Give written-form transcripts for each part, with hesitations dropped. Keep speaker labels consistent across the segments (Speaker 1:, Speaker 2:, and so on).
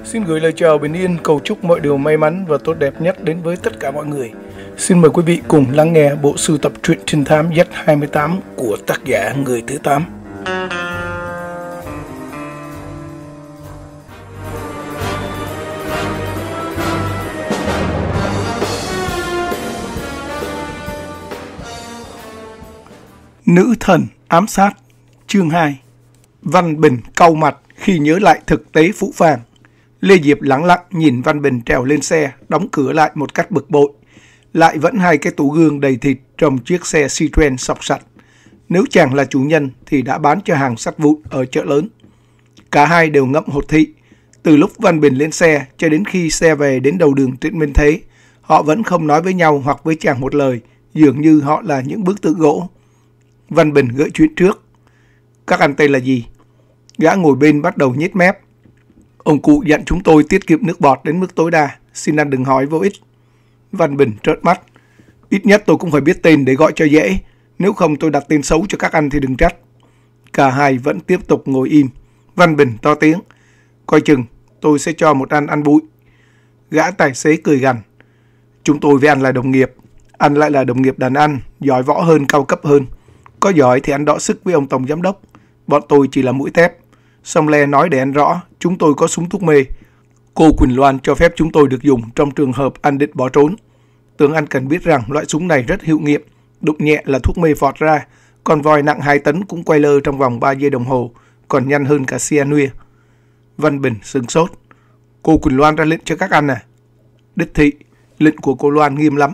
Speaker 1: Xin gửi lời chào bình yên, cầu chúc mọi điều may mắn và tốt đẹp nhất đến với tất cả mọi người. Xin mời quý vị cùng lắng nghe bộ sưu tập truyện trinh thám Z28 của tác giả Người Thứ 8. Nữ thần ám sát, chương 2. Văn Bình cau mặt khi nhớ lại thực tế phũ phàng. Lê Diệp lắng lặng nhìn Văn Bình trèo lên xe, đóng cửa lại một cách bực bội. Lại vẫn hai cái tủ gương đầy thịt trong chiếc xe Citroen sọc sạch. Nếu chàng là chủ nhân thì đã bán cho hàng sắt vụn ở chợ lớn. Cả hai đều ngậm hột thị. Từ lúc Văn Bình lên xe cho đến khi xe về đến đầu đường Trịnh Minh Thế, họ vẫn không nói với nhau hoặc với chàng một lời, dường như họ là những bức tượng gỗ. Văn Bình gợi chuyện trước. Các anh tên là gì? Gã ngồi bên bắt đầu nhếch mép. Ông cụ dặn chúng tôi tiết kiệm nước bọt đến mức tối đa, xin anh đừng hỏi vô ích. Văn Bình trợn mắt. Ít nhất tôi cũng phải biết tên để gọi cho dễ, nếu không tôi đặt tên xấu cho các anh thì đừng trách. Cả hai vẫn tiếp tục ngồi im. Văn Bình to tiếng. Coi chừng, tôi sẽ cho một anh ăn bụi. Gã tài xế cười gằn. Chúng tôi với anh là đồng nghiệp, anh lại là đồng nghiệp đàn anh, giỏi võ hơn, cao cấp hơn. Có giỏi thì anh đọ sức với ông tổng giám đốc. Bọn tôi chỉ là mũi thép. Xong Le nói để anh rõ, chúng tôi có súng thuốc mê. Cô Quỳnh Loan cho phép chúng tôi được dùng trong trường hợp anh định bỏ trốn. Tưởng anh cần biết rằng loại súng này rất hiệu nghiệm. Đụng nhẹ là thuốc mê phọt ra. Con voi nặng 2 tấn cũng quay lơ trong vòng 3 giây đồng hồ, còn nhanh hơn cả cyanua. Văn Bình sửng sốt. Cô Quỳnh Loan ra lệnh cho các anh à? Đích thị, lệnh của cô Loan nghiêm lắm.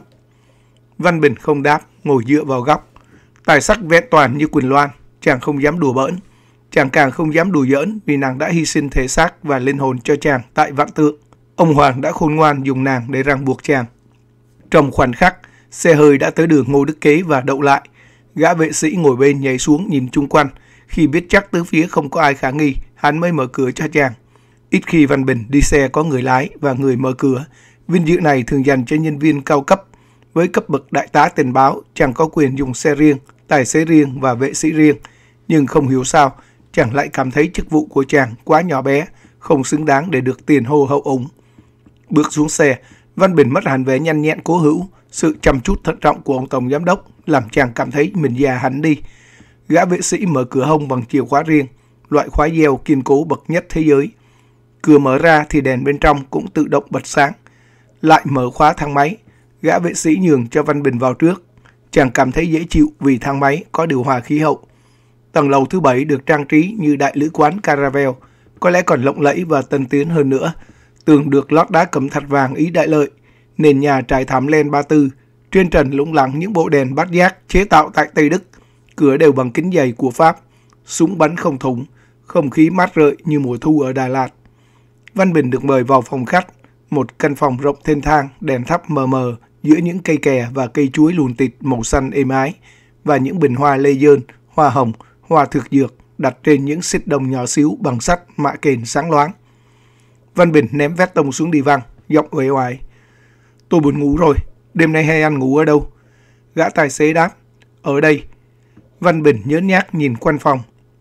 Speaker 1: Văn Bình không đáp, ngồi dựa vào góc. Tài sắc vẹn toàn như Quỳnh Loan, chàng không dám đùa bỡn. Chàng càng không dám đùa giỡn vì nàng đã hy sinh thể xác và linh hồn cho chàng tại vạn tượng. Ông Hoàng đã khôn ngoan dùng nàng để ràng buộc chàng. Trong khoảnh khắc, xe hơi đã tới đường Ngô Đức Kế và đậu lại. Gã vệ sĩ ngồi bên nhảy xuống nhìn chung quanh. Khi biết chắc tứ phía không có ai khả nghi, hắn mới mở cửa cho chàng. Ít khi Văn Bình đi xe có người lái và người mở cửa. Vinh dự này thường dành cho nhân viên cao cấp. Với cấp bậc đại tá tình báo, chàng có quyền dùng xe riêng, tài xế riêng và vệ sĩ riêng. Nhưng không hiểu sao, chàng lại cảm thấy chức vụ của chàng quá nhỏ bé, không xứng đáng để được tiền hô hậu ủng. Bước xuống xe, Văn Bình mất hẳn vẻ nhanh nhẹn cố hữu. Sự chăm chút thận trọng của ông tổng giám đốc làm chàng cảm thấy mình già hẳn đi. Gã vệ sĩ mở cửa hông bằng chìa khóa riêng, loại khóa gieo kiên cố bậc nhất thế giới. Cửa mở ra thì đèn bên trong cũng tự động bật sáng. Lại mở khóa thang máy, gã vệ sĩ nhường cho Văn Bình vào trước. Chàng cảm thấy dễ chịu vì thang máy có điều hòa khí hậu. Tầng lầu thứ 7 được trang trí như đại lữ quán Caravel, có lẽ còn lộng lẫy và tân tiến hơn nữa. Tường được lót đá cẩm thạch vàng Ý Đại Lợi, nền nhà trải thảm len 34, trên trần lủng lẳng những bộ đèn bát giác chế tạo tại Tây Đức, cửa đều bằng kính dày của Pháp, súng bắn không thủng, không khí mát rượi như mùa thu ở Đà Lạt. Văn Bình được mời vào phòng khách, một căn phòng rộng thênh thang, đèn thắp mờ mờ giữa những cây kè và cây chuối lùn tịt màu xanh êm ái và những bình hoa lê dơn, hoa hồng, hoa thực dược đặt trên những xích đồng nhỏ xíu bằng sắt mạ kền sáng loáng. Văn Bình ném vét tông xuống đi văng, giọng uể oải. Tôi buồn ngủ rồi, đêm nay hay ăn ngủ ở đâu? Gã tài xế đáp, ở đây. Văn Bình nhớn nhác nhìn quanh phòng.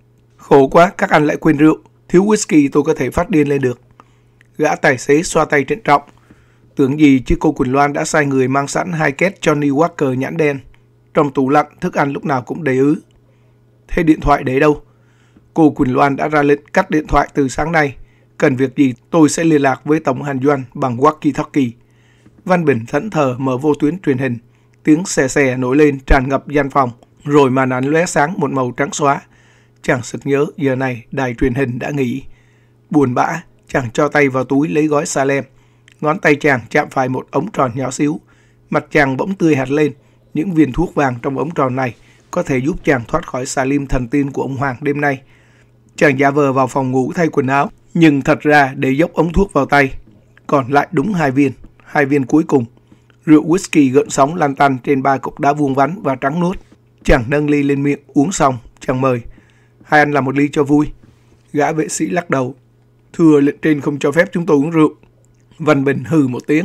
Speaker 1: Khổ quá, các anh lại quên rượu, thiếu whisky tôi có thể phát điên lên được. Gã tài xế xoa tay trịnh trọng. Tưởng gì chứ cô Quỳnh Loan đã sai người mang sẵn 2 két Johnny Walker nhãn đen. Trong tủ lạnh thức ăn lúc nào cũng đầy ứ. Thế điện thoại đấy đâu? Cô Quỳnh Loan đã ra lệnh cắt điện thoại từ sáng nay. Cần việc gì tôi sẽ liên lạc với Tổng Hàn Doanh bằng walkie-talkie. Văn Bình thẫn thờ mở vô tuyến truyền hình. Tiếng xè xè nổi lên tràn ngập gian phòng. Rồi màn ảnh lóe sáng một màu trắng xóa. Chàng sực nhớ giờ này đài truyền hình đã nghỉ. Buồn bã, chàng cho tay vào túi lấy gói Salem. Ngón tay chàng chạm phải một ống tròn nhỏ xíu. Mặt chàng bỗng tươi hạt lên. Những viên thuốc vàng trong ống tròn này có thể giúp chàng thoát khỏi xà lim thần tiên của ông Hoàng đêm nay. Chàng giả vờ vào phòng ngủ thay quần áo, nhưng thật ra để dốc ống thuốc vào tay. Còn lại đúng 2 viên cuối cùng. Rượu whisky gợn sóng lan tăn trên 3 cục đá vuông vắn và trắng nuốt. Chàng nâng ly lên miệng uống xong, chàng mời. Hai anh làm một ly cho vui. Gã vệ sĩ lắc đầu. Thưa lệnh trên không cho phép chúng tôi uống rượu. Văn Bình hừ một tiếng.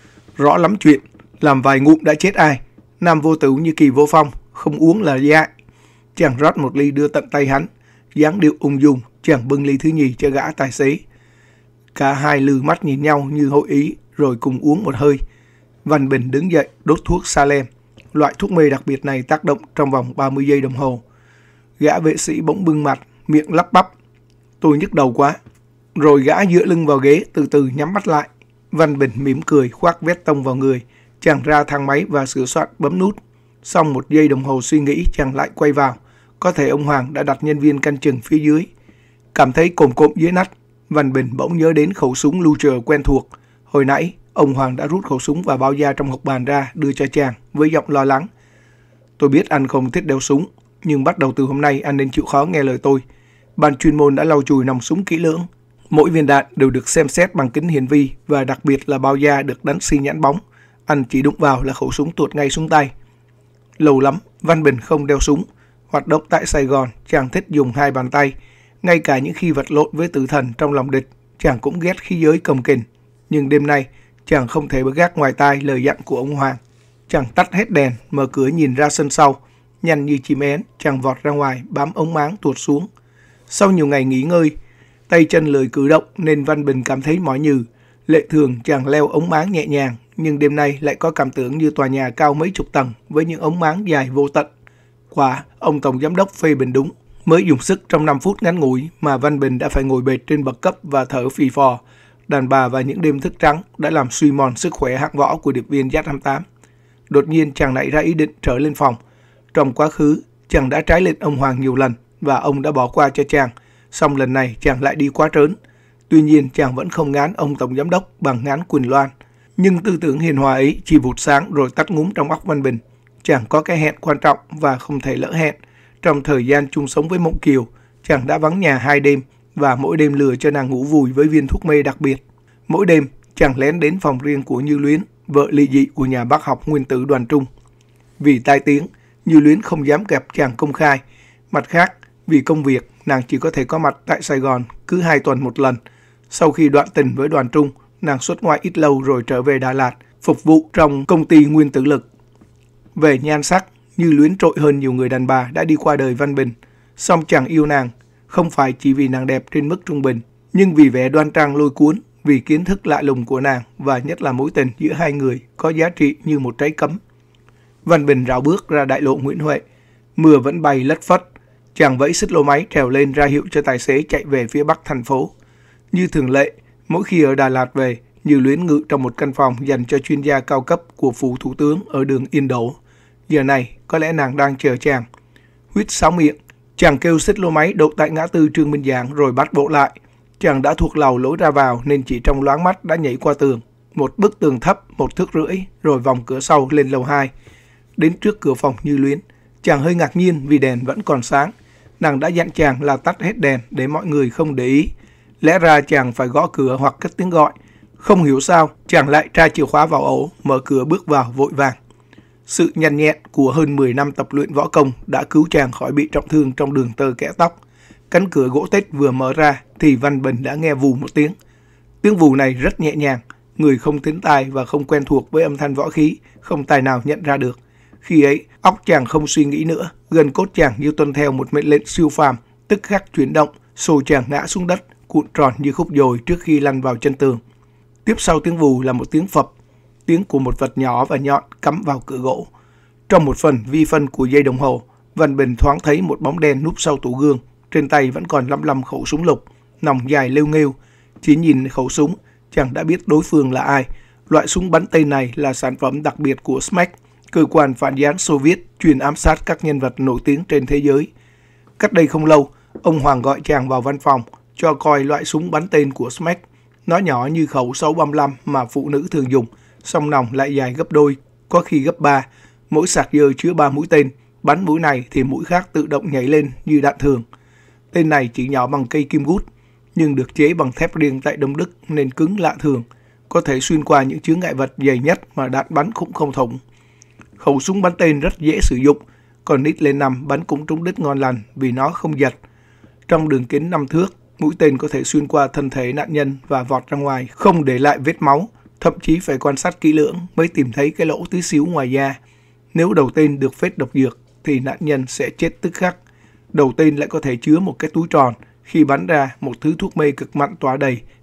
Speaker 1: Rõ lắm chuyện, làm vài ngụm đã chết ai. Nam vô tử như Kỳ Vô Phong, không uống là dại. Chàng rót một ly đưa tận tay hắn, dáng điệu ung dung, chàng bưng ly thứ nhì cho gã tài xế. Cả hai lừ mắt nhìn nhau như hội ý rồi cùng uống một hơi. Văn Bình đứng dậy đốt thuốc Salem. Loại thuốc mê đặc biệt này tác động trong vòng 30 giây đồng hồ. Gã vệ sĩ bỗng bưng mặt, miệng lắp bắp. Tôi nhức đầu quá. Rồi gã dựa lưng vào ghế, từ từ nhắm mắt lại. Văn Bình mỉm cười khoác vét tông vào người. Chàng ra thang máy và sửa soạn bấm nút. Sau 1 giây đồng hồ suy nghĩ, chàng lại quay vào. Có thể ông Hoàng đã đặt nhân viên canh chừng phía dưới. Cảm thấy cồm cộm dưới nách, Văn Bình bỗng nhớ đến khẩu súng Luger quen thuộc. Hồi nãy, ông Hoàng đã rút khẩu súng và bao da trong hộc bàn ra đưa cho chàng với giọng lo lắng. Tôi biết anh không thích đeo súng, nhưng bắt đầu từ hôm nay anh nên chịu khó nghe lời tôi. Ban chuyên môn đã lau chùi nòng súng kỹ lưỡng. Mỗi viên đạn đều được xem xét bằng kính hiển vi và đặc biệt là bao da được đánh xi nhãn bóng. Anh chỉ đụng vào là khẩu súng tuột ngay xuống tay. Lâu lắm, Văn Bình không đeo súng. Hoạt động tại Sài Gòn, chàng thích dùng 2 bàn tay. Ngay cả những khi vật lộn với tử thần trong lòng địch, chàng cũng ghét khí giới cồng kềnh. Nhưng đêm nay, chàng không thể gác ngoài tai lời dặn của ông Hoàng. Chàng tắt hết đèn, mở cửa nhìn ra sân sau. Nhanh như chim én, chàng vọt ra ngoài, bám ống máng tuột xuống. Sau nhiều ngày nghỉ ngơi, tay chân lười cử động nên Văn Bình cảm thấy mỏi nhừ. Lệ thường chàng leo ống máng nhẹ nhàng, nhưng đêm nay lại có cảm tưởng như tòa nhà cao mấy chục tầng với những ống máng dài vô tận. Quả, ông Tổng Giám đốc phê bình đúng. Mới dùng sức trong 5 phút ngắn ngủi mà Văn Bình đã phải ngồi bệt trên bậc cấp và thở phì phò. Đàn bà và những đêm thức trắng đã làm suy mòn sức khỏe hạng võ của điệp viên Z-28. Đột nhiên chàng nảy ra ý định trở lên phòng. Trong quá khứ, chàng đã trái lệnh ông Hoàng nhiều lần và ông đã bỏ qua cho chàng. Song lần này chàng lại đi quá trớn. Tuy nhiên chàng vẫn không ngán ông Tổng Giám đốc bằng ngán Quỳnh Loan. Nhưng tư tưởng hiền hòa ấy chỉ vụt sáng rồi tắt ngúm trong óc Văn Bình. Chàng có cái hẹn quan trọng và không thể lỡ hẹn. Trong thời gian chung sống với Mộng Kiều, chàng đã vắng nhà 2 đêm và mỗi đêm lừa cho nàng ngủ vùi với viên thuốc mê đặc biệt. Mỗi đêm, chàng lén đến phòng riêng của Như Luyến, vợ ly dị của nhà bác học nguyên tử Đoàn Trung. Vì tai tiếng, Như Luyến không dám gặp chàng công khai. Mặt khác, vì công việc, nàng chỉ có thể có mặt tại Sài Gòn cứ 2 tuần một lần. Sau khi đoạn tình với Đoàn Trung, nàng xuất ngoại ít lâu rồi trở về Đà Lạt, phục vụ trong công ty Nguyên Tử Lực. Về nhan sắc, Như Luyến trội hơn nhiều người đàn bà đã đi qua đời Văn Bình. Song chàng yêu nàng, không phải chỉ vì nàng đẹp trên mức trung bình, nhưng vì vẻ đoan trang lôi cuốn, vì kiến thức lạ lùng của nàng và nhất là mối tình giữa hai người có giá trị như một trái cấm. Văn Bình rảo bước ra đại lộ Nguyễn Huệ. Mưa vẫn bay lất phất. Chàng vẫy xích lô máy trèo lên ra hiệu cho tài xế chạy về phía bắc thành phố. Như thường lệ, mỗi khi ở Đà Lạt về, Như Luyến ngự trong một căn phòng dành cho chuyên gia cao cấp của phủ thủ tướng ở đường Yên Đỗ. Giờ này, có lẽ nàng đang chờ chàng. Huýt sáo miệng, chàng kêu xích lô máy đậu tại ngã tư Trương Minh Giảng rồi bắt bộ lại. Chàng đã thuộc lầu lối ra vào nên chỉ trong loáng mắt đã nhảy qua tường. Một bức tường thấp, 1 thước rưỡi, rồi vòng cửa sau lên lầu 2. Đến trước cửa phòng Như Luyến, chàng hơi ngạc nhiên vì đèn vẫn còn sáng. Nàng đã dặn chàng là tắt hết đèn để mọi người không để ý. Lẽ ra chàng phải gõ cửa hoặc cất tiếng gọi. Không hiểu sao, chàng lại tra chìa khóa vào ổ, mở cửa bước vào vội vàng. Sự nhanh nhẹn của hơn 10 năm tập luyện võ công đã cứu chàng khỏi bị trọng thương trong đường tơ kẽ tóc. Cánh cửa gỗ tếch vừa mở ra thì Văn Bình đã nghe vù một tiếng. Tiếng vù này rất nhẹ nhàng, người không thính tai và không quen thuộc với âm thanh võ khí không tài nào nhận ra được. Khi ấy, óc chàng không suy nghĩ nữa, gần cốt chàng như tuân theo một mệnh lệnh siêu phàm, tức khắc chuyển động, xô chàng ngã xuống đất, cuộn tròn như khúc dồi trước khi lăn vào chân tường. Tiếp sau tiếng vù là một tiếng phập, tiếng của một vật nhỏ và nhọn cắm vào cửa gỗ. Trong một phần vi phân của giây đồng hồ, Văn Bình thoáng thấy một bóng đen núp sau tủ gương, trên tay vẫn còn lăm khẩu súng lục, nòng dài lêu nghêu. Chỉ nhìn khẩu súng, chàng đã biết đối phương là ai. Loại súng bắn tên này là sản phẩm đặc biệt của SMEC, cơ quan phản gián Xô Viết chuyên ám sát các nhân vật nổi tiếng trên thế giới. Cách đây không lâu, ông Hoàng gọi chàng vào văn phòng cho coi loại súng bắn tên của SMEC. Nó nhỏ như khẩu 635 mà phụ nữ thường dùng, song nòng lại dài gấp đôi, có khi gấp 3. Mỗi sạc dơ chứa 3 mũi tên, bắn mũi này thì mũi khác tự động nhảy lên như đạn thường. Tên này chỉ nhỏ bằng cây kim gút, nhưng được chế bằng thép riêng tại Đông Đức nên cứng lạ thường, có thể xuyên qua những chướng ngại vật dày nhất mà đạn bắn cũng không thủng. Khẩu súng bắn tên rất dễ sử dụng, còn nít lên 5 bắn cũng trúng đích ngon lành vì nó không giật. Trong đường kính 5 thước, mũi tên có thể xuyên qua thân thể nạn nhân và vọt ra ngoài, không để lại vết máu, thậm chí phải quan sát kỹ lưỡng mới tìm thấy cái lỗ tí xíu ngoài da. Nếu đầu tên được phết độc dược thì nạn nhân sẽ chết tức khắc. Đầu tên lại có thể chứa một cái túi tròn, khi bắn ra một thứ thuốc mê cực mặn tỏa đầy,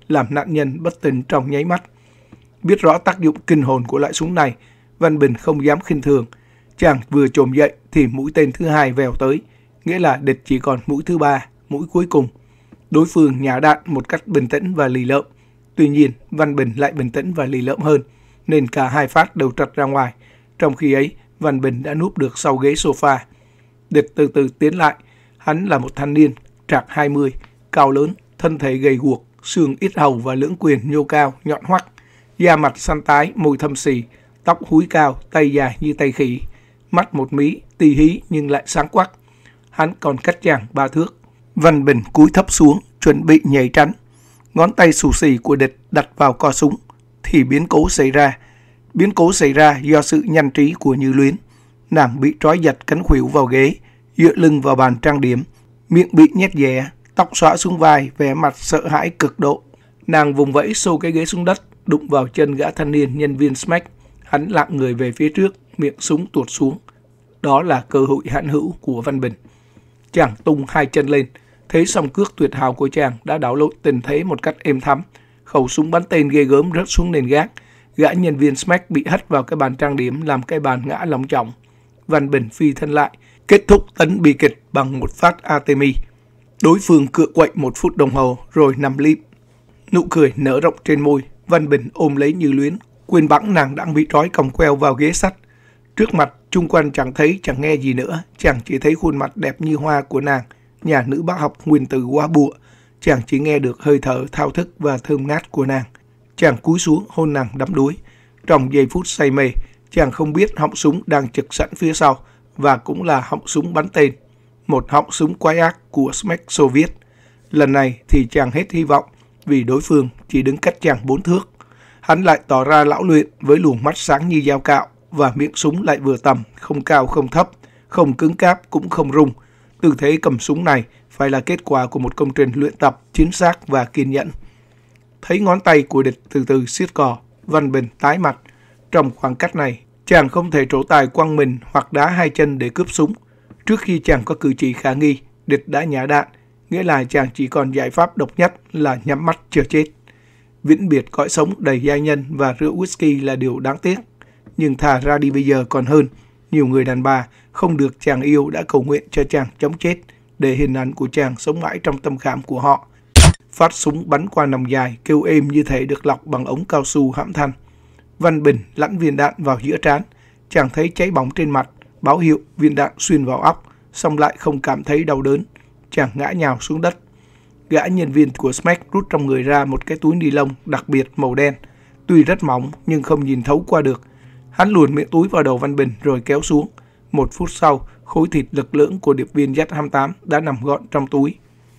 Speaker 1: làm nạn nhân bất tỉnh trong nháy mắt. Biết rõ tác dụng kinh hồn của loại súng này, Văn Bình không dám khinh thường. Chàng vừa chồm dậy thì mũi tên thứ hai vèo tới, nghĩa là địch chỉ còn mũi thứ ba, mũi cuối cùng. Đối phương nhả đạn một cách bình tĩnh và lì lợm. Tuy nhiên, Văn Bình lại bình tĩnh và lì lợm hơn, nên cả hai phát đều trật ra ngoài. Trong khi ấy, Văn Bình đã núp được sau ghế sofa. Địch từ từ tiến lại. Hắn là một thanh niên, trạc 20, cao lớn, thân thể gầy guộc, xương ít hầu và lưỡng quyền nhô cao, nhọn hoắt. Da mặt xanh tái, môi thâm xì, tóc húi cao, tay dài như tay khỉ. Mắt một mí, tì hí nhưng lại sáng quắc. Hắn còn cách chàng 3 thước. Văn Bình cúi thấp xuống, chuẩn bị nhảy tránh. Ngón tay xù xì của địch đặt vào co súng, thì biến cố xảy ra. Biến cố xảy ra do sự nhanh trí của Như Luyến. Nàng bị trói giật cánh khuỷu vào ghế, dựa lưng vào bàn trang điểm, miệng bị nhét dẻ, tóc xõa xuống vai, vẻ mặt sợ hãi cực độ. Nàng vùng vẫy xô cái ghế xuống đất, đụng vào chân gã thanh niên nhân viên Smack. Hắn lạng người về phía trước, miệng súng tuột xuống. Đó là cơ hội hãn hữu của Văn Bình. Chàng tung hai chân lên, thế song cước tuyệt hảo của chàng đã đảo lộn tình thế một cách êm thấm. Khẩu súng bắn tên ghê gớm rớt xuống nền gác. Gã nhân viên Smack bị hất vào cái bàn trang điểm, làm cái bàn ngã lòng trọng. Văn Bình phi thân lại, kết thúc tấn bi kịch bằng một phát Artemis. Đối phương cựa quậy 1 phút đồng hồ rồi nằm lịm. Nụ cười nở rộng trên môi, Văn Bình ôm lấy Như Luyến, quên bẵng nàng đang bị trói còng queo vào ghế sắt. Trước mặt, chung quanh chẳng thấy chẳng nghe gì nữa, chàng chỉ thấy khuôn mặt đẹp như hoa của nàng, nhà nữ bác học nguyên tử quá bụa. Chàng chỉ nghe được hơi thở thao thức và thơm ngát của nàng. Chàng cúi xuống hôn nàng đắm đuối. Trong giây phút say mê, chàng không biết họng súng đang trực sẵn phía sau, và cũng là họng súng bắn tên. Một họng súng quái ác của Smack Xô Viết. Lần này thì chàng hết hy vọng, vì đối phương chỉ đứng cách chàng 4 thước. Hắn lại tỏ ra lão luyện với luồng mắt sáng như dao cạo, và miệng súng lại vừa tầm, không cao không thấp, không cứng cáp cũng không rung. Tư thế cầm súng này phải là kết quả của một công trình luyện tập chính xác và kiên nhẫn. Thấy ngón tay của địch từ từ siết cò, Văn Bình tái mặt. Trong khoảng cách này, chàng không thể trổ tài quăng mình hoặc đá hai chân để cướp súng. Trước khi chàng có cử chỉ khả nghi, địch đã nhả đạn, nghĩa là chàng chỉ còn giải pháp độc nhất là nhắm mắt chờ chết. Vĩnh biệt cõi sống đầy giai nhân và rượu whisky là điều đáng tiếc. Nhưng thà ra đi bây giờ còn hơn. Nhiều người đàn bà không được chàng yêu đã cầu nguyện cho chàng chống chết, để hình ảnh của chàng sống mãi trong tâm khảm của họ. Phát súng bắn qua nòng dài, kêu êm như thể được lọc bằng ống cao su hãm thanh. Văn Bình lẵn viên đạn vào giữa trán. Chàng thấy cháy bỏng trên mặt, báo hiệu viên đạn xuyên vào óc, song lại không cảm thấy đau đớn. Chàng ngã nhào xuống đất. Gã nhân viên của Smack rút trong người ra một cái túi ni lông đặc biệt màu đen. Tuy rất mỏng nhưng không nhìn thấu qua được. Hắn luồn miệng túi vào đầu Văn Bình rồi kéo xuống. 1 phút sau, khối thịt lực lưỡng của điệp viên Z-28 đã nằm gọn trong túi.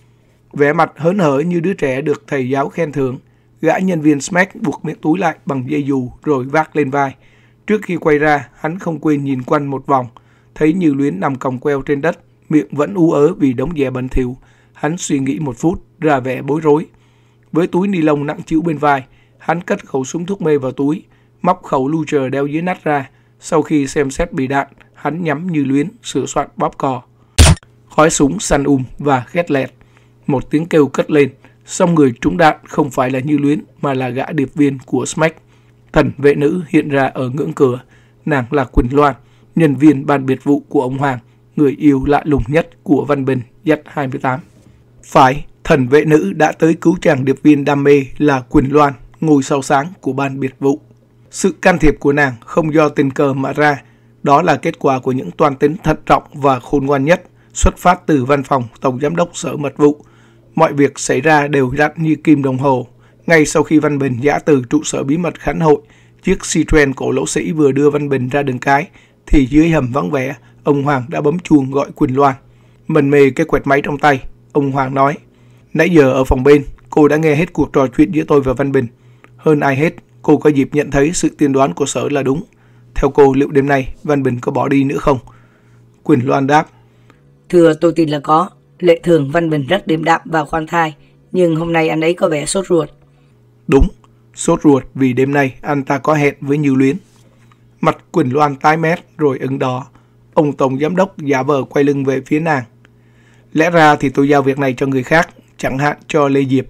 Speaker 1: Vẻ mặt hớn hở như đứa trẻ được thầy giáo khen thưởng, gã nhân viên Smack buộc miệng túi lại bằng dây dù rồi vác lên vai. Trước khi quay ra, hắn không quên nhìn quanh một vòng, thấy Như Luyến nằm còng queo trên đất, miệng vẫn ú ớ vì đống dẻ bẩn thỉu. Hắn suy nghĩ 1 phút, ra vẻ bối rối. Với túi ni lông nặng trĩu bên vai, hắn cất khẩu súng thuốc mê vào túi, móc khẩu Luger đeo dưới nách ra. Sau khi xem xét bị đạn, hắn nhắm Như Luyến, sửa soạn bóp cò. Khói súng săn và khét lẹt. Một tiếng kêu cất lên, song người trúng đạn không phải là Như Luyến mà là gã điệp viên của Smack. Thần vệ nữ hiện ra ở ngưỡng cửa. Nàng là Quỳnh Loan, nhân viên ban biệt vụ của ông Hoàng, người yêu lạ lùng nhất của Văn Bình Z-28. Phải, thần vệ nữ đã tới cứu chàng điệp viên đam mê là Quỳnh Loan, ngôi sao sáng của ban biệt vụ. Sự can thiệp của nàng không do tình cờ mà ra, đó là kết quả của những toan tính thận trọng và khôn ngoan nhất, xuất phát từ văn phòng Tổng Giám đốc Sở Mật vụ. Mọi việc xảy ra đều đặn như kim đồng hồ. Ngay sau khi Văn Bình giã từ trụ sở bí mật khánh hội, chiếc Citroen cổ lỗ sĩ vừa đưa Văn Bình ra đường cái, thì dưới hầm vắng vẻ, ông Hoàng đã bấm chuông gọi Quỳnh Loan. Mần mê cái quẹt máy trong tay, ông Hoàng nói: "Nãy giờ ở phòng bên, cô đã nghe hết cuộc trò chuyện giữa tôi và Văn Bình. Hơn ai hết, cô có dịp nhận thấy sự tiên đoán của Sở là đúng. Theo cô, liệu đêm nay Văn Bình có bỏ đi nữa không?" Quỳnh Loan đáp:
Speaker 2: "Thưa, tôi tin là có. Lệ thường Văn Bình rất điềm đạm và khoan thai, nhưng hôm nay anh ấy có vẻ sốt ruột."
Speaker 1: "Đúng, sốt ruột vì đêm nay anh ta có hẹn với Như Luyến." Mặt Quỳnh Loan tái mét rồi ửng đỏ. Ông Tổng Giám đốc giả vờ quay lưng về phía nàng. "Lẽ ra thì tôi giao việc này cho người khác, chẳng hạn cho Lê Diệp.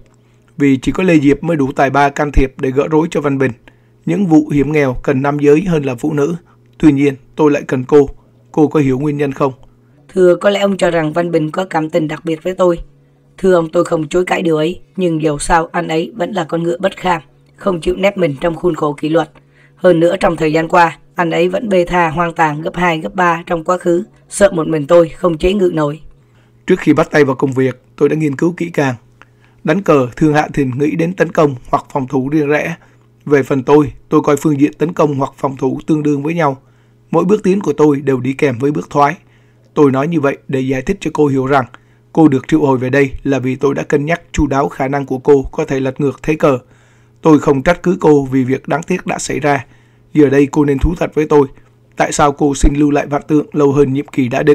Speaker 1: vì chỉ có Lê Diệp mới đủ tài ba can thiệp để gỡ rối cho Văn Bình. Những vụ hiểm nghèo cần nam giới hơn là phụ nữ. Tuy nhiên, tôi lại cần cô. Cô có hiểu nguyên nhân không?
Speaker 2: Thưa, có lẽ ông cho rằng Văn Bình có cảm tình đặc biệt với tôi. Thưa ông, tôi không chối cãi điều ấy, nhưng dầu sao anh ấy vẫn là con ngựa bất kham, không chịu nép mình trong khuôn khổ kỷ luật. Hơn nữa, trong thời gian qua, anh ấy vẫn bê tha hoang tàn gấp 2, gấp 3 trong quá khứ, sợ một mình tôi không chế ngự nổi.
Speaker 1: Trước khi bắt tay vào công việc, tôi đã nghiên cứu kỹ càng. Đánh cờ thường Hạ Thìn nghĩ đến tấn công hoặc phòng thủ riêng rẽ. Về phần tôi coi phương diện tấn công hoặc phòng thủ tương đương với nhau. Mỗi bước tiến của tôi đều đi kèm với bước thoái. Tôi nói như vậy để giải thích cho cô hiểu rằng cô được triệu hồi về đây là vì tôi đã cân nhắc chu đáo khả năng của cô có thể lật ngược thế cờ. Tôi không trách cứ cô vì việc đáng tiếc đã xảy ra. Giờ đây cô nên thú thật với tôi. Tại sao cô xin lưu lại Vạn Tượng lâu hơn nhiệm kỳ đã định?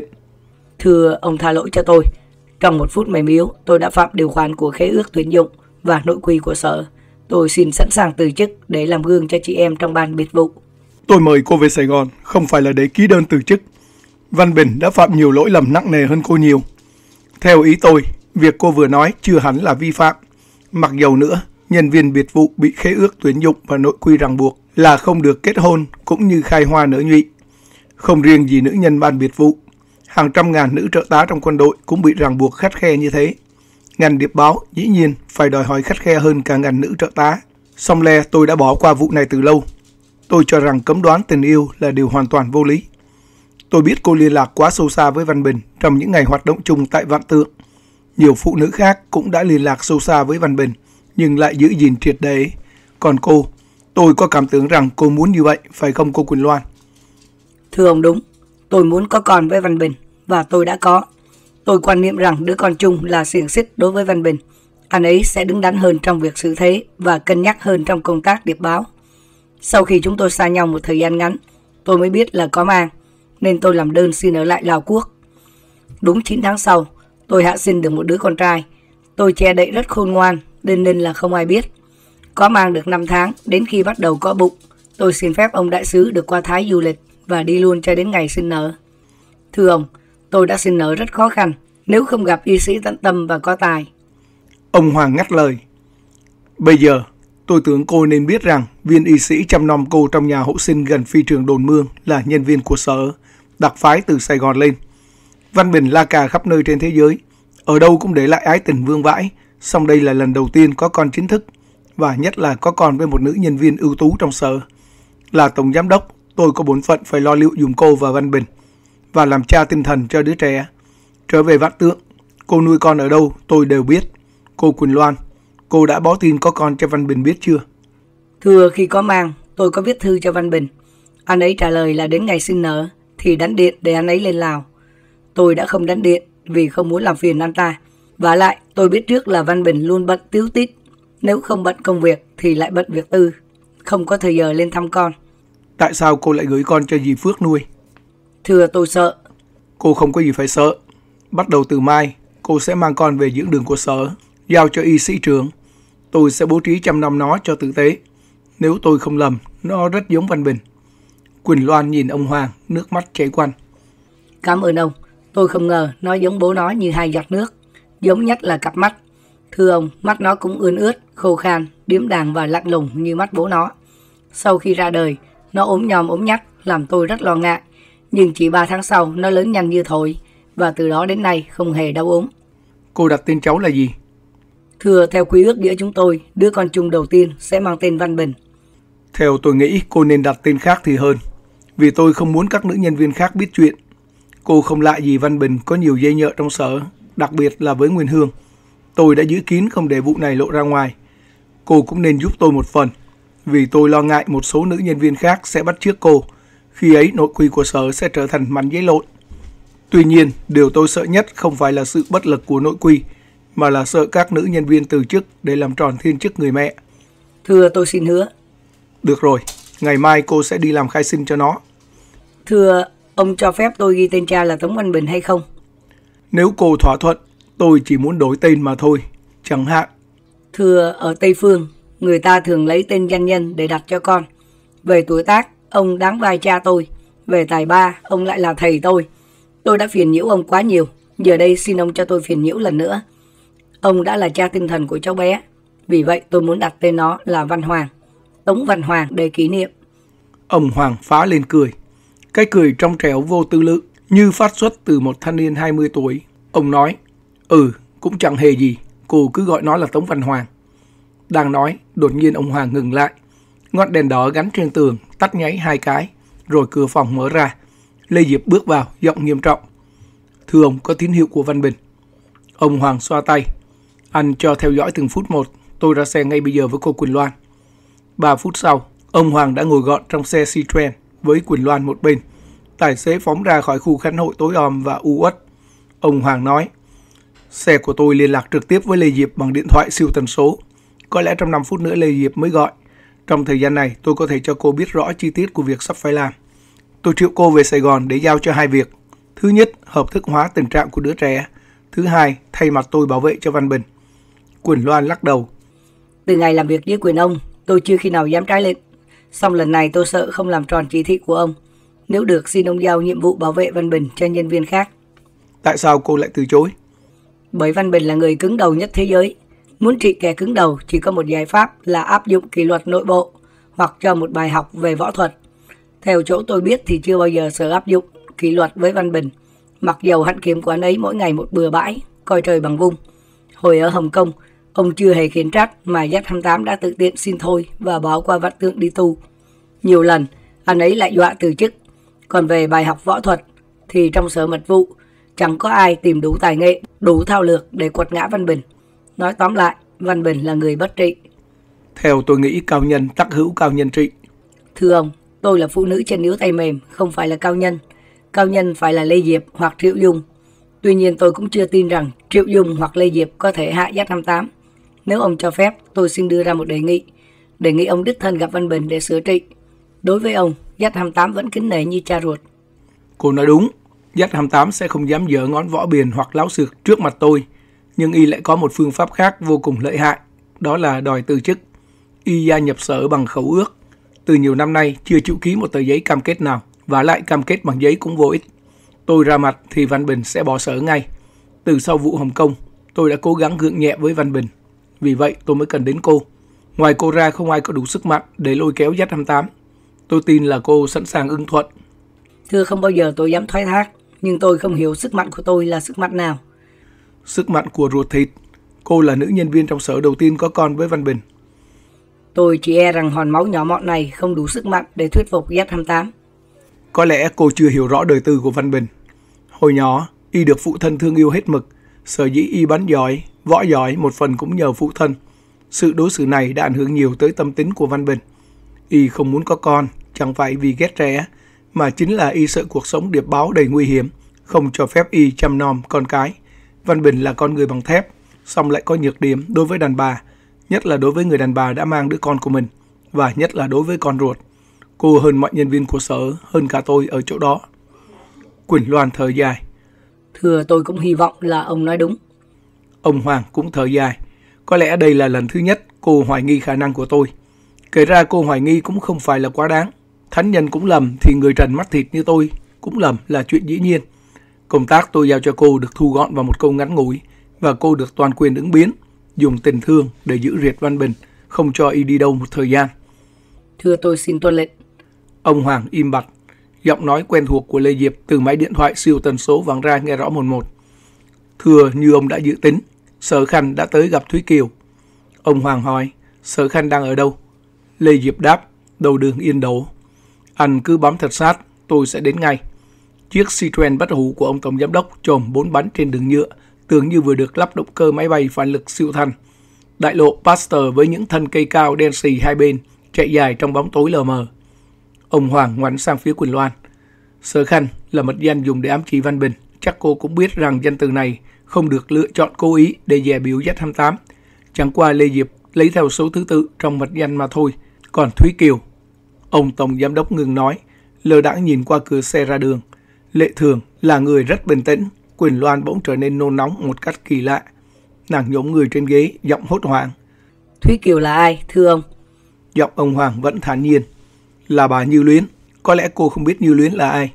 Speaker 2: Thưa ông, tha lỗi cho tôi. Trong một phút mềm yếu, tôi đã phạm điều khoản của khế ước tuyển dụng và nội quy của sở. Tôi xin sẵn sàng từ chức để làm gương cho chị em trong ban biệt vụ.
Speaker 1: Tôi mời cô về Sài Gòn không phải là để ký đơn từ chức. Văn Bình đã phạm nhiều lỗi lầm nặng nề hơn cô nhiều. Theo ý tôi, việc cô vừa nói chưa hẳn là vi phạm. Mặc dầu nữa, nhân viên biệt vụ bị khế ước tuyển dụng và nội quy ràng buộc là không được kết hôn cũng như khai hoa nở nhụy. Không riêng gì nữ nhân ban biệt vụ, hàng trăm ngàn nữ trợ tá trong quân đội cũng bị ràng buộc khắt khe như thế. Ngành điệp báo dĩ nhiên phải đòi hỏi khắt khe hơn cả ngành nữ trợ tá. Song le tôi đã bỏ qua vụ này từ lâu. Tôi cho rằng cấm đoán tình yêu là điều hoàn toàn vô lý. Tôi biết cô liên lạc quá sâu xa với Văn Bình trong những ngày hoạt động chung tại Vạn Tượng. Nhiều phụ nữ khác cũng đã liên lạc sâu xa với Văn Bình, nhưng lại giữ gìn triệt để. Còn cô, tôi có cảm tưởng rằng cô muốn như vậy, phải không cô Quỳnh Loan?
Speaker 2: Thưa ông, đúng. Tôi muốn có con với Văn Bình, và tôi đã có. Tôi quan niệm rằng đứa con chung là xiềng xích đối với Văn Bình. Anh ấy sẽ đứng đắn hơn trong việc xử thế và cân nhắc hơn trong công tác điệp báo. Sau khi chúng tôi xa nhau một thời gian ngắn, tôi mới biết là có mang, nên tôi làm đơn xin ở lại Lào Quốc. Đúng 9 tháng sau, tôi hạ sinh được một đứa con trai. Tôi che đậy rất khôn ngoan, nên là không ai biết. Có mang được 5 tháng, đến khi bắt đầu có bụng, tôi xin phép ông đại sứ được qua Thái du lịch và đi luôn cho đến ngày sinh nở. Thưa ông, tôi đã sinh nở rất khó khăn, nếu không gặp y sĩ tận tâm và có tài.
Speaker 1: Ông Hoàng ngắt lời. Bây giờ, tôi tưởng cô nên biết rằng viên y sĩ chăm nom cô trong nhà hộ sinh gần phi trường Đồn Mương là nhân viên của sở, đặc phái từ Sài Gòn lên. Văn Bình la cà khắp nơi trên thế giới, ở đâu cũng để lại ái tình vương vãi, song đây là lần đầu tiên có con chính thức, và nhất là có con với một nữ nhân viên ưu tú trong sở. Là tổng giám đốc, tôi có bổn phận phải lo liệu dùm cô và Văn Bình, và làm cha tinh thần cho đứa trẻ. Trở về Vạn Tượng, cô nuôi con ở đâu tôi đều biết. Cô Quỳnh Loan, cô đã báo tin có con cho Văn Bình biết chưa?
Speaker 2: Thưa, khi có mang, tôi có viết thư cho Văn Bình. Anh ấy trả lời là đến ngày sinh nở thì đánh điện để anh ấy lên Lào. Tôi đã không đánh điện vì không muốn làm phiền anh ta. Vả lại, tôi biết trước là Văn Bình luôn bận tíu tít. Nếu không bận công việc thì lại bận việc tư, không có thời giờ lên thăm con.
Speaker 1: Tại sao cô lại gửi con cho dì Phước nuôi?
Speaker 2: Thưa, tôi sợ.
Speaker 1: Cô không có gì phải sợ. Bắt đầu từ mai, cô sẽ mang con về dưỡng đường của sở, giao cho y sĩ trưởng. Tôi sẽ bố trí chăm nom nó cho tử tế. Nếu tôi không lầm, nó rất giống Văn Bình. Quỳnh Loan nhìn ông Hoàng, nước mắt chảy quanh.
Speaker 2: Cảm ơn ông. Tôi không ngờ nó giống bố nó như hai giọt nước. Giống nhất là cặp mắt. Thưa ông, mắt nó cũng ươn ướt, khô khan, điếm đàng và lạnh lùng như mắt bố nó. Sau khi ra đời, nó ốm nhom ốm nhách, làm tôi rất lo ngại. Nhưng chỉ 3 tháng sau, nó lớn nhanh như thổi, và từ đó đến nay không hề đau ốm.
Speaker 1: Cô đặt tên cháu là gì?
Speaker 2: Thưa, theo quy ước giữa chúng tôi, đứa con chung đầu tiên sẽ mang tên Văn Bình.
Speaker 1: Theo tôi nghĩ cô nên đặt tên khác thì hơn, vì tôi không muốn các nữ nhân viên khác biết chuyện. Cô không lạ gì Văn Bình có nhiều dây nhợ trong sở, đặc biệt là với Nguyên Hương. Tôi đã giữ kín không để vụ này lộ ra ngoài. Cô cũng nên giúp tôi một phần, vì tôi lo ngại một số nữ nhân viên khác sẽ bắt chước cô. Khi ấy nội quy của sở sẽ trở thành mảnh giấy lộn. Tuy nhiên, điều tôi sợ nhất không phải là sự bất lực của nội quy, mà là sợ các nữ nhân viên từ chức để làm tròn thiên chức người mẹ.
Speaker 2: Thưa, tôi xin hứa.
Speaker 1: Được rồi, ngày mai cô sẽ đi làm khai sinh cho nó.
Speaker 2: Thưa, ông cho phép tôi ghi tên cha là Tống Văn Bình hay không?
Speaker 1: Nếu cô thỏa thuận, tôi chỉ muốn đổi tên mà thôi. Chẳng hạn.
Speaker 2: Thưa, ở Tây Phương, người ta thường lấy tên danh nhân để đặt cho con. Về tuổi tác, ông đáng vai cha tôi. Về tài ba, ông lại là thầy tôi. Tôi đã phiền nhiễu ông quá nhiều. Giờ đây xin ông cho tôi phiền nhiễu lần nữa. Ông đã là cha tinh thần của cháu bé. Vì vậy tôi muốn đặt tên nó là Văn Hoàng, Tống Văn Hoàng để kỷ niệm.
Speaker 1: Ông Hoàng phá lên cười. Cái cười trong trẻo vô tư lự như phát xuất từ một thanh niên 20 tuổi. Ông nói, cũng chẳng hề gì, cô cứ gọi nó là Tống Văn Hoàng. Đang nói, đột nhiên ông Hoàng ngừng lại. Ngọn đèn đỏ gắn trên tường tắt nháy 2 cái, rồi cửa phòng mở ra. Lê Diệp bước vào, giọng nghiêm trọng. Thưa ông, có tín hiệu của Văn Bình. Ông Hoàng xoa tay. Anh cho theo dõi từng phút một, tôi ra xe ngay bây giờ với cô Quỳnh Loan. 3 phút sau, ông Hoàng đã ngồi gọn trong xe Citroen với Quỳnh Loan một bên. Tài xế phóng ra khỏi khu khánh hội tối om và u uất. Ông Hoàng nói, xe của tôi liên lạc trực tiếp với Lê Diệp bằng điện thoại siêu tần số. Có lẽ trong 5 phút nữa Lê Diệp mới gọi. Trong thời gian này, tôi có thể cho cô biết rõ chi tiết của việc sắp phải làm. Tôi triệu cô về Sài Gòn để giao cho 2 việc. Thứ nhất, hợp thức hóa tình trạng của đứa trẻ. Thứ hai, thay mặt tôi bảo vệ cho Văn Bình. Quỳnh Loan lắc đầu.
Speaker 2: Từ ngày làm việc với quyền ông, tôi chưa khi nào dám trái lệnh. Song lần này tôi sợ không làm tròn chỉ thị của ông. Nếu được, xin ông giao nhiệm vụ bảo vệ Văn Bình cho nhân viên khác.
Speaker 1: Tại sao cô lại từ chối?
Speaker 2: Bởi Văn Bình là người cứng đầu nhất thế giới. Muốn trị kẻ cứng đầu chỉ có một giải pháp là áp dụng kỷ luật nội bộ hoặc cho một bài học về võ thuật. Theo chỗ tôi biết thì chưa bao giờ Sở áp dụng kỷ luật với Văn Bình, mặc dầu hạnh kiểm của anh ấy mỗi ngày một bừa bãi, coi trời bằng vung. Hồi ở Hồng Kông, ông chưa hề khiển trách mà Z28 đã tự tiện xin thôi và báo qua Văn Tượng đi tu. Nhiều lần, anh ấy lại dọa từ chức. Còn về bài học võ thuật thì trong Sở Mật vụ chẳng có ai tìm đủ tài nghệ, đủ thao lược để quật ngã Văn Bình. Nói tóm lại, Văn Bình là người bất trị.
Speaker 1: Theo tôi nghĩ cao nhân tắc hữu cao nhân trị.
Speaker 2: Thưa ông, tôi là phụ nữ chân yếu tay mềm, không phải là cao nhân. Cao nhân phải là Lê Diệp hoặc Triệu Dung. Tuy nhiên tôi cũng chưa tin rằng Triệu Dung hoặc Lê Diệp có thể hạ Z28. Nếu ông cho phép, tôi xin đưa ra một đề nghị. Đề nghị ông đích thân gặp Văn Bình để sửa trị. Đối với ông, Z28 vẫn kính nể như cha ruột.
Speaker 1: Cô nói đúng, Z28 sẽ không dám dở ngón võ biền hoặc láo xược trước mặt tôi. Nhưng y lại có một phương pháp khác vô cùng lợi hại, đó là đòi từ chức. Y gia nhập Sở bằng khẩu ước. Từ nhiều năm nay chưa chịu ký một tờ giấy cam kết nào, và lại cam kết bằng giấy cũng vô ích. Tôi ra mặt thì Văn Bình sẽ bỏ Sở ngay. Từ sau vụ Hồng Kông, tôi đã cố gắng gượng nhẹ với Văn Bình. Vì vậy tôi mới cần đến cô. Ngoài cô ra không ai có đủ sức mạnh để lôi kéo Z28. Tôi tin là cô sẵn sàng ưng thuận.
Speaker 2: Thưa, không bao giờ tôi dám thoái thác, nhưng tôi không hiểu sức mạnh của tôi là sức mạnh nào.
Speaker 1: Sức mạnh của ruột thịt. Cô là nữ nhân viên trong Sở đầu tiên có con với Văn Bình.
Speaker 2: Tôi chỉ e rằng hòn máu nhỏ mọn này không đủ sức mạnh để thuyết phục Z28.
Speaker 1: Có lẽ cô chưa hiểu rõ đời tư của Văn Bình. Hồi nhỏ, y được phụ thân thương yêu hết mực. Sở dĩ y bắn giỏi, võ giỏi một phần cũng nhờ phụ thân. Sự đối xử này đã ảnh hưởng nhiều tới tâm tính của Văn Bình. Y không muốn có con, chẳng phải vì ghét trẻ, mà chính là y sợ cuộc sống điệp báo đầy nguy hiểm, không cho phép y chăm nom con cái. Văn Bình là con người bằng thép, song lại có nhược điểm đối với đàn bà, nhất là đối với người đàn bà đã mang đứa con của mình, và nhất là đối với con ruột. Cô hơn mọi nhân viên của Sở, hơn cả tôi ở chỗ đó. Quỳnh Loan thở dài.
Speaker 2: Thưa, tôi cũng hy vọng là ông nói đúng.
Speaker 1: Ông Hoàng cũng thở dài. Có lẽ đây là lần thứ nhất cô hoài nghi khả năng của tôi. Kể ra cô hoài nghi cũng không phải là quá đáng. Thánh nhân cũng lầm thì người trần mắt thịt như tôi cũng lầm là chuyện dĩ nhiên. Công tác tôi giao cho cô được thu gọn vào một câu ngắn ngủi, và cô được toàn quyền ứng biến, dùng tình thương để giữ riệt Văn Bình, không cho y đi đâu một thời gian.
Speaker 2: Thưa, tôi xin tuân lệnh.
Speaker 1: Ông Hoàng im bặt. Giọng nói quen thuộc của Lê Diệp từ máy điện thoại siêu tần số vang ra nghe rõ mồn một. Thưa, như ông đã dự tính, Sở Khanh đã tới gặp Thúy Kiều. Ông Hoàng hỏi, Sở Khanh đang ở đâu? Lê Diệp đáp, đầu đường Yên Đỗ. Anh cứ bám thật sát, tôi sẽ đến ngay. Chiếc Citroen bất hủ của ông Tổng Giám đốc chồm 4 bánh trên đường nhựa, tưởng như vừa được lắp động cơ máy bay phản lực siêu thanh. Đại lộ Pasteur với những thân cây cao đen xì hai bên, chạy dài trong bóng tối lờ mờ. Ông Hoàng ngoảnh sang phía Quỳnh Loan. Sở Khanh là mật danh dùng để ám chỉ Văn Bình. Chắc cô cũng biết rằng danh từ này không được lựa chọn cố ý để dè biểu Z28. Chẳng qua Lê Diệp lấy theo số thứ tự trong mật danh mà thôi. Còn Thúy Kiều, ông Tổng Giám đốc ngừng nói, lơ đãng nhìn qua cửa xe ra đường. Lệ thường là người rất bình tĩnh. Quỳnh Loan bỗng trở nên nôn nóng một cách kỳ lạ. Nàng nhổm người trên ghế, giọng hốt hoảng.
Speaker 2: Thúy Kiều là ai, thưa ông?
Speaker 1: Giọng ông Hoàng vẫn thản nhiên. Là bà Như Luyến. Có lẽ cô không biết Như Luyến là ai.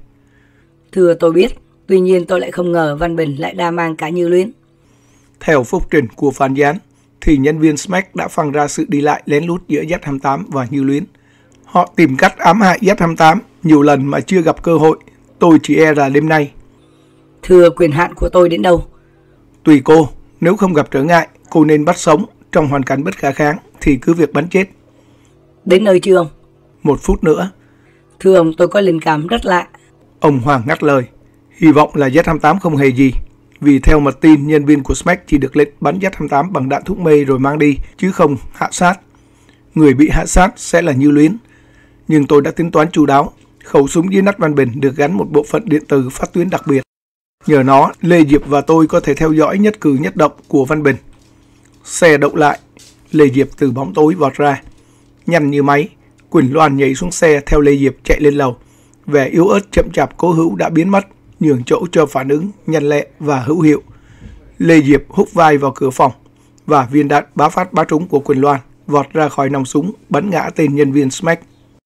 Speaker 2: Thưa, tôi biết. Tuy nhiên tôi lại không ngờ Văn Bình lại đa mang cả Như Luyến.
Speaker 1: Theo phúc trình của phán gián, thì nhân viên Smack đã phăng ra sự đi lại lén lút giữa Z-28 và Như Luyến. Họ tìm cách ám hại Z-28 nhiều lần mà chưa gặp cơ hội. Tôi chỉ e là đêm nay.
Speaker 2: Thưa, quyền hạn của tôi đến đâu?
Speaker 1: Tùy cô, nếu không gặp trở ngại, cô nên bắt sống. Trong hoàn cảnh bất khả kháng thì cứ việc bắn chết.
Speaker 2: Đến nơi chưa ông?
Speaker 1: 1 phút nữa.
Speaker 2: Thưa ông, tôi có linh cảm rất lạ.
Speaker 1: Ông Hoàng ngắt lời. Hy vọng là Z-28 không hề gì. Vì theo mật tin, nhân viên của Smack chỉ được lệnh bắn Z-28 bằng đạn thuốc mê rồi mang đi, chứ không hạ sát. Người bị hạ sát sẽ là Như Luyến. Nhưng tôi đã tính toán chu đáo. Khẩu súng dưới nắp Văn Bình được gắn một bộ phận điện tử phát tuyến đặc biệt. Nhờ nó, Lê Diệp và tôi có thể theo dõi nhất cử nhất động của Văn Bình. Xe đậu lại, Lê Diệp từ bóng tối vọt ra. Nhanh như máy, Quỳnh Loan nhảy xuống xe theo Lê Diệp chạy lên lầu. Vẻ yếu ớt chậm chạp cố hữu đã biến mất, nhường chỗ cho phản ứng nhanh lẹ và hữu hiệu. Lê Diệp húc vai vào cửa phòng và viên đạn bá phát bá trúng của Quỳnh Loan vọt ra khỏi nòng súng bắn ngã tên nhân viên Smack.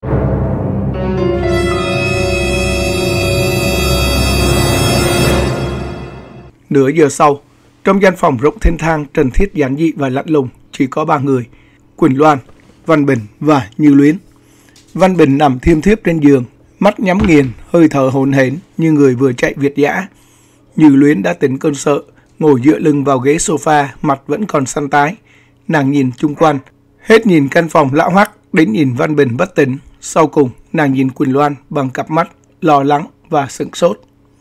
Speaker 1: Nửa giờ sau, trong gian phòng rộng thênh thang trần thiết giản dị và lạnh lùng chỉ có 3 người: Quỳnh Loan, Văn Bình và Như Luyến. Văn Bình nằm thiêm thiếp trên giường, mắt nhắm nghiền, hơi thở hổn hển như người vừa chạy việt dã. Như Luyến đã tỉnh cơn sợ, ngồi dựa lưng vào ghế sofa, mặt vẫn còn xanh tái. Nàng nhìn chung quanh, hết nhìn căn phòng lão hoắc đến nhìn Văn Bình bất tỉnh. Sau cùng, nàng nhìn Quỳnh Loan bằng cặp mắt lo lắng và sững sốt.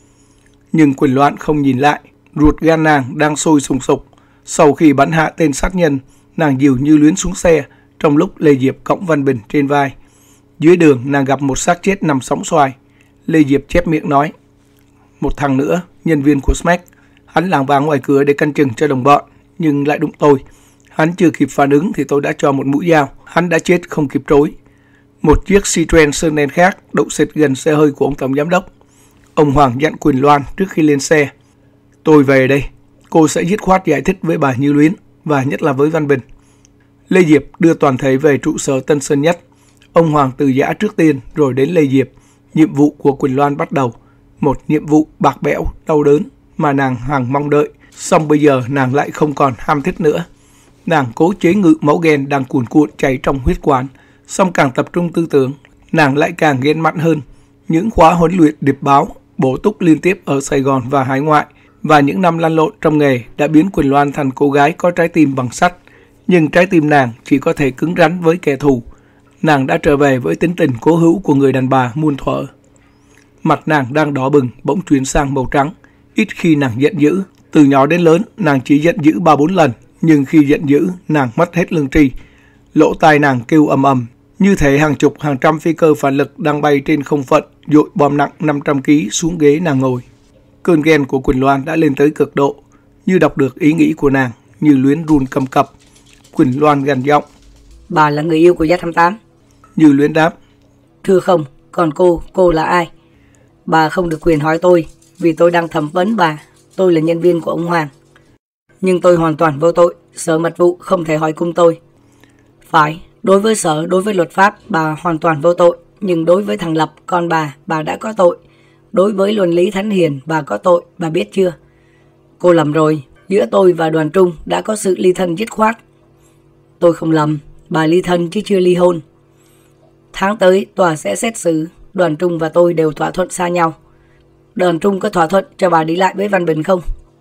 Speaker 1: Nhưng Quỳnh Loan không nhìn lại, ruột gan nàng đang sôi sùng sục. Sau khi bắn hạ tên sát nhân, nàng dìu Như Luyến xuống xe, trong lúc Lê Diệp cõng Văn Bình trên vai. Dưới đường, nàng gặp một xác chết nằm sóng xoài. Lê Diệp chép miệng nói: "Một thằng nữa, nhân viên của Smack. Hắn lảng vảng ngoài cửa để canh chừng cho đồng bọn, nhưng lại đụng tôi. Hắn chưa kịp phản ứng thì tôi đã cho một mũi dao. Hắn đã chết không kịp trối." Một chiếc Citroen sơn đen khác đậu xệt gần xe hơi của ông tổng giám đốc. Ông Hoàng dặn Quỳnh Loan trước khi lên xe: "Tôi về đây, cô sẽ dứt khoát giải thích với bà Như Luyến và nhất là với Văn Bình." Lê Diệp đưa toàn thể về trụ sở Tân Sơn Nhất. Ông Hoàng từ giã trước tiên rồi đến Lê Diệp. Nhiệm vụ của Quỳnh Loan bắt đầu. Một nhiệm vụ bạc bẽo, đau đớn mà nàng hằng mong đợi. Song bây giờ nàng lại không còn ham thích nữa. Nàng cố chế ngự máu ghen đang cuồn cuộn chảy trong huyết quản. Song càng tập trung tư tưởng, nàng lại càng ghen mặn hơn. Những khóa huấn luyện điệp báo, bổ túc liên tiếp ở Sài Gòn và hải ngoại và những năm lăn lộn trong nghề đã biến Quỳnh Loan thành cô gái có trái tim bằng sắt. Nhưng trái tim nàng chỉ có thể cứng rắn với kẻ thù. Nàng đã trở về với tính tình cố hữu của người đàn bà muôn thuở. Mặt nàng đang đỏ bừng bỗng chuyển sang màu trắng. Ít khi nàng giận dữ. Từ nhỏ đến lớn nàng chỉ giận dữ 3-4 lần. Nhưng khi giận dữ nàng mất hết lương tri. Lỗ tai nàng kêu ầm ầm, như thể hàng chục hàng trăm phi cơ phản lực đang bay trên không phận dội bom nặng 500 kg xuống ghế nàng ngồi. Cơn ghen của Quỳnh Loan đã lên tới cực độ. Như đọc được ý nghĩ của nàng, Như Luyến run cầm cập. Quỳnh Loan gằn giọng:
Speaker 2: "Bà là người yêu của Z-28.
Speaker 1: Như Luyến đáp:
Speaker 2: "Thưa không, còn cô là ai?" "Bà không được quyền hỏi tôi, vì tôi đang thẩm vấn bà. Tôi là nhân viên của ông Hoàng. Nhưng tôi hoàn toàn vô tội, Sở Mật vụ không thể hỏi cung tôi." "Phải, đối với Sở, đối với luật pháp, bà hoàn toàn vô tội. Nhưng đối với thằng Lập, con bà đã có tội. Đối với luân lý thánh hiền, bà có tội, bà biết chưa?" "Cô lầm rồi, giữa tôi và Đoàn Trung đã có sự ly thân dứt khoát." "Tôi không lầm, bà ly thân chứ chưa ly hôn. Tháng tới tòa sẽ xét xử, Đoàn Trung và tôi đều thỏa thuận xa nhau." "Đoàn Trung có thỏa thuận cho bà đi lại với Văn Bình không?"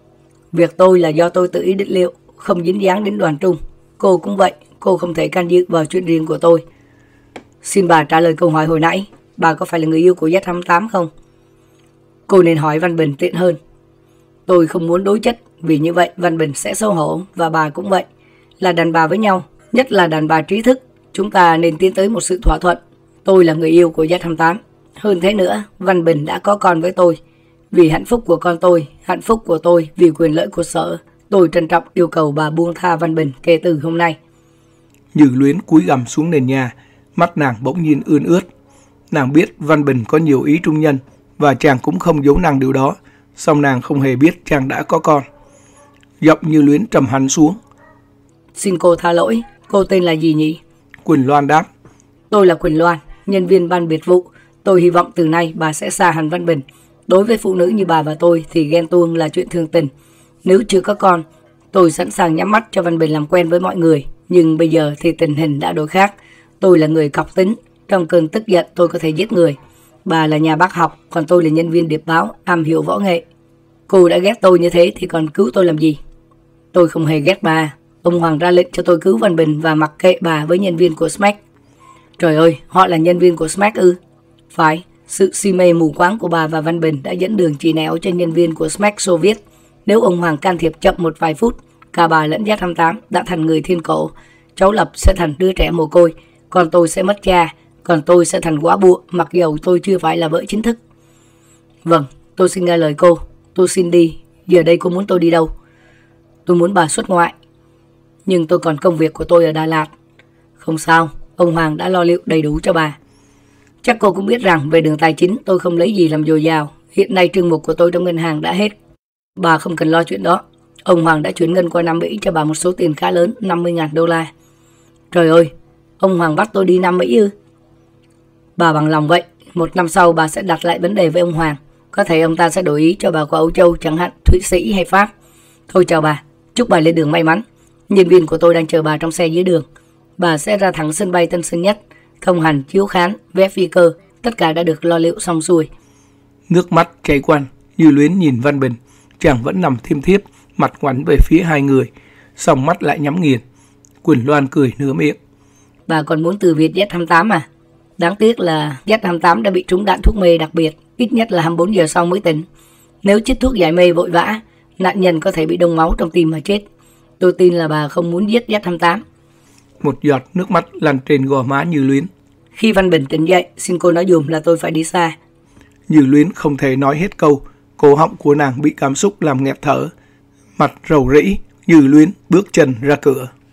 Speaker 2: "Việc tôi là do tôi tự ý định liệu, không dính dáng đến Đoàn Trung. Cô cũng vậy, cô không thể can dự vào chuyện riêng của tôi." "Xin bà trả lời câu hỏi hồi nãy, bà có phải là người yêu của Z-28 không?" "Cô nên hỏi Văn Bình tiện hơn." "Tôi không muốn đối chất, vì như vậy Văn Bình sẽ xấu hổ, và bà cũng vậy. Là đàn bà với nhau, nhất là đàn bà trí thức, chúng ta nên tiến tới một sự thỏa thuận. Tôi là người yêu của Z-28. Hơn thế nữa, Văn Bình đã có con với tôi. Vì hạnh phúc của con tôi, hạnh phúc của tôi, vì quyền lợi của Sở, tôi trân trọng yêu cầu bà buông tha Văn Bình kể từ hôm nay."
Speaker 1: Như Luyến cúi gằm xuống nền nhà, mắt nàng bỗng nhiên ươn ướt. Nàng biết Văn Bình có nhiều ý trung nhân và chàng cũng không giấu nàng điều đó, song nàng không hề biết chàng đã có con. Giọng Như Luyến trầm hẳn xuống:
Speaker 2: "Xin cô tha lỗi, cô tên là gì nhỉ?"
Speaker 1: Quỳnh Loan đáp:
Speaker 2: "Tôi là Quỳnh Loan, nhân viên ban biệt vụ. Tôi hy vọng từ nay bà sẽ xa hẳn Văn Bình. Đối với phụ nữ như bà và tôi thì ghen tuông là chuyện thường tình. Nếu chưa có con, Tôi sẵn sàng nhắm mắt cho Văn Bình làm quen với mọi người, nhưng bây giờ thì tình hình đã đổi khác. Tôi là người cọc tính, trong cơn tức giận tôi có thể giết người. Bà là nhà bác học, còn tôi là nhân viên điệp báo, am hiểu võ nghệ. Cô đã ghét tôi như thế thì còn cứu tôi làm gì? Tôi không hề ghét bà. Ông Hoàng ra lệnh cho tôi cứu Văn Bình và mặc kệ bà với nhân viên của Smack. Trời ơi, họ là nhân viên của Smack ư? Phải, sự si mê mù quáng của bà và Văn Bình đã dẫn đường chỉ nẻo cho nhân viên của Smack Xô Viết. Nếu ông Hoàng can thiệp chậm một vài phút, cả bà lẫn Z-28 đã thành người thiên cổ. Cháu Lập sẽ thành đứa trẻ mồ côi, còn tôi sẽ mất cha, còn tôi sẽ thành góa bụa mặc dầu tôi chưa phải là vợ chính thức. Vâng, tôi xin nghe lời cô. Tôi xin đi. Giờ đây cô muốn tôi đi đâu? Tôi muốn bà xuất ngoại. Nhưng tôi còn công việc của tôi ở Đà Lạt. Không sao, ông Hoàng đã lo liệu đầy đủ cho bà. Chắc cô cũng biết rằng về đường tài chính tôi không lấy gì làm dồi dào. Hiện nay trương mục của tôi trong ngân hàng đã hết. Bà không cần lo chuyện đó. Ông Hoàng đã chuyển ngân qua Nam Mỹ cho bà một số tiền khá lớn, 50.000 đô la. Trời ơi, ông Hoàng bắt tôi đi Nam Mỹ ư? Bà bằng lòng vậy. Một năm sau bà sẽ đặt lại vấn đề với ông Hoàng. Có thể ông ta sẽ đổi ý cho bà qua Âu Châu, chẳng hạn Thụy Sĩ hay Pháp. Thôi chào bà, chúc bà lên đường may mắn. Nhân viên của tôi đang chờ bà trong xe dưới đường. Bà sẽ ra thẳng sân bay Tân Sơn Nhất. Thông hành, chiếu khán, vé phi cơ, tất cả đã được lo liệu xong xuôi.
Speaker 1: Nước mắt chảy quanh, Như Luyến nhìn Văn Bình. Chàng vẫn nằm thiêm thiếp, mặt ngoảnh về phía hai người, song mắt lại nhắm nghiền. Quỳnh Loan cười nửa miệng.
Speaker 2: Bà còn muốn từ Việt Z-28 à? Đáng tiếc là Z-28 đã bị trúng đạn thuốc mê đặc biệt, ít nhất là 24 giờ sau mới tỉnh. Nếu chích thuốc giải mê vội vã, nạn nhân có thể bị đông máu trong tim mà chết. Tôi tin là bà không muốn giết Z-28.
Speaker 1: Một giọt nước mắt lăn trên gò má Như Luyến.
Speaker 2: Khi Văn Bình tỉnh dậy, xin cô nói dùm là tôi phải đi xa.
Speaker 1: Như Luyến không thể nói hết câu, cổ họng của nàng bị cảm xúc làm nghẹt thở. Mặt rầu rĩ, Như Luyến bước chân ra cửa.